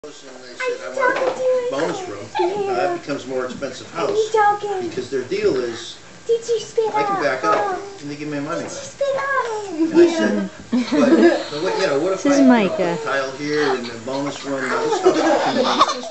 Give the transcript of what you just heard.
And they said, I want a bonus room. Now that becomes a more expensive house because their deal is, I can back out and they give me money back. And I said, but what if this is I Micah. put a tile here and a bonus room? Now this house